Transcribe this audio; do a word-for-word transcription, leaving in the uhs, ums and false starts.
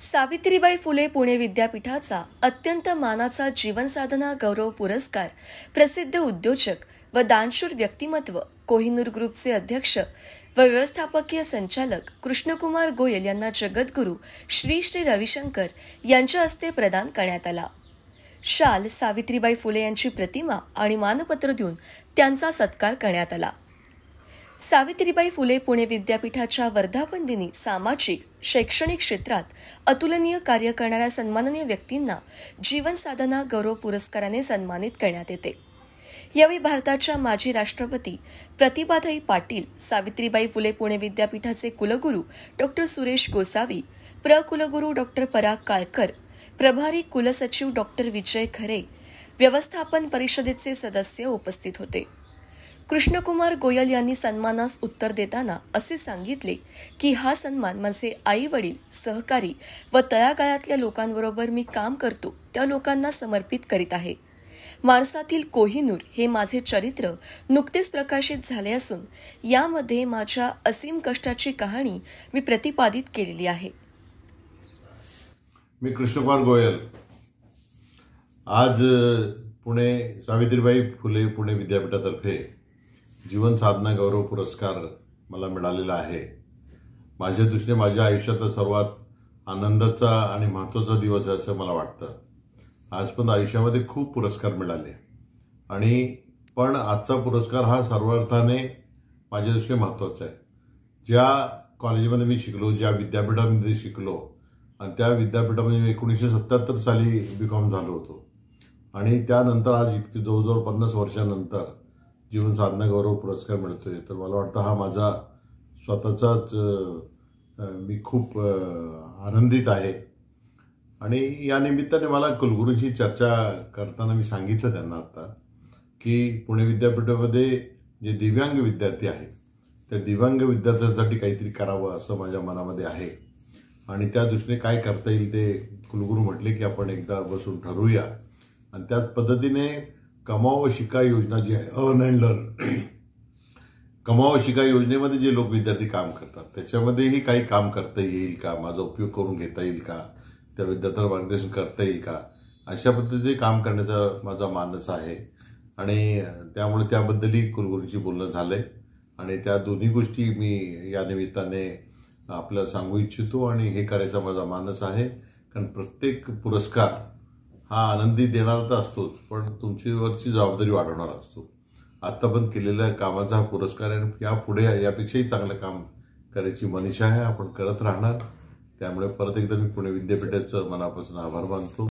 सावित्रीबाई फुले पुणे विद्यापीठाचा अत्यंत मानाचा जीवनसाधना गौरव पुरस्कार प्रसिद्ध उद्योजक व दानशूर व्यक्तिमत्व कोहिनूर ग्रुपचे अध्यक्ष व व्यवस्थापकीय संचालक कृष्णकुमार गोयल यांना जगद्गुरू श्री श्री रविशंकर यांच्या हस्ते प्रदान करण्यात आला। शाल, सावित्रीबाई फुले यांची प्रतिमा आणि मानपत्र देऊन त्यांचा सत्कार करण्यात आला। सावित्रीबाई फुले पुणे विद्यापीठाच्या वर्धापन दिनी सामाजिक शैक्षणिक क्षेत्रात अतुलनीय कार्य करणाऱ्या सन्माननीय व्यक्तींना जीवन साधना गौरव पुरस्काराने सन्मानित करण्यात येते। यावेळी भारताच्या माजी राष्ट्रपती प्रतिभाताई पाटील, सावित्रीबाई फुले पुणे विद्यापीठाचे कुलगुरू डॉक्टर सुरेश गोसावी, प्रकुलगुरू डॉक्टर पराग काळकर, प्रभारी कुलसचिव डॉक्टर विजय खरे, व्यवस्थापन परिषदेचे सदस्य उपस्थित होते। कृष्णकुमार गोयल यांनी सन्मानास उत्तर देताना असे सांगितले की हा सन्मान माझे आई वडील, सहकारी व तळागाळातल्या लोकांबरोबर मी काम करतो त्या लोकांना समर्पित करीत आहे। माणसातील कोहिनूर हे माझे चरित्र नुकतेच प्रकाशित झाले असून यामध्ये माझ्या असीम कष्टाची कहाणी मी प्रतिपादित केलेली आहे। मी कृष्णकुमार गोयल आज पुणे सावित्रीबाई फुले पुणे विद्यापीठातर्फे जीवन साधना गौरव पुरस्कार मला मिळालेला आहे। माझ्या दृष्टीने माझ्या आयुष्यातला सर्वात आनंदाचा आणि महत्त्वाचा दिवस आहे असं मला वाटतं। आजपर्यंत आयुष्यामध्ये खूप पुरस्कार मिळाले आणि पण आजचा पुरस्कार हा सर्व अर्थाने माझ्या दृष्टीने महत्त्वाचा आहे। ज्या कॉलेजमध्ये मी शिकलो, ज्या विद्यापीठामध्ये शिकलो आणि त्या विद्यापीठामध्ये मी एकोणीसशे सत्त्याहत्तर साली बी कॉम झालो होतो आणि त्यानंतर आज इतके जवळजवळ पन्नास वर्षानंतर जीवन साधना गौरव पुरस्कार मिळतोय, तर मला वाटतं हा माझा स्वतःचाच मी खूप आनंदित आहे। आणि या निमित्ताने मला कुलगुरूंशी चर्चा करताना मी सांगितलं त्यांना आता की पुणे विद्यापीठामध्ये जे दिव्यांग विद्यार्थी आहेत त्या दिव्यांग विद्यार्थ्यांसाठी काहीतरी करावं असं माझ्या मनामध्ये आहे आणि त्या दृष्टीने काय करता येईल ते कुलगुरू म्हटले की आपण एकदा बसून ठरवूया। आणि त्याच पद्धतीने कमाव व शिका योजना जी आहे, अर्न अँड लर्न, कमाव व शिका योजनेमध्ये जे लोक विद्यार्थी काम करतात त्याच्यामध्येही काही काम करता येईल का, माझा उपयोग करून घेता येईल का, त्या विद्यार्थ्यांना मार्गदर्शन करता येईल का, अशा पद्धतीचे काम करण्याचा माझा मानस आहे। आणि त्यामुळे त्याबद्दलही कुलगुरूंशी बोलणं झालंय आणि त्या दोन्ही गोष्टी मी या निमित्ताने आपल्याला सांगू इच्छितो आणि हे करायचा माझा मानस आहे। कारण प्रत्येक पुरस्कार हा आनंदी देणारा तर असतोच, पण तुमच्यावरची जबाबदारी वाढवणारा असतो। आतापर्यंत केलेल्या कामाचा हा पुरस्कार आहे, यापुढे यापेक्षाही चांगलं काम करायची मनीषा आहे, आपण करत राहणार। त्यामुळे परत एकदा मी पुणे विद्यापीठाचं मनापासून आभार मानतो।